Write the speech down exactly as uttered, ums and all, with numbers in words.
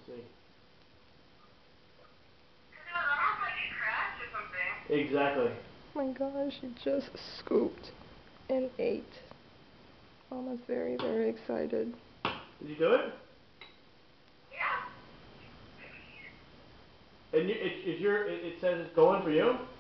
see. Because it was almost like it crashed or something. Exactly. Oh my gosh, she just scooped and ate. Mama's very, very excited. Did you do it? Yeah. And it, it, is your, it, it says it's going for you?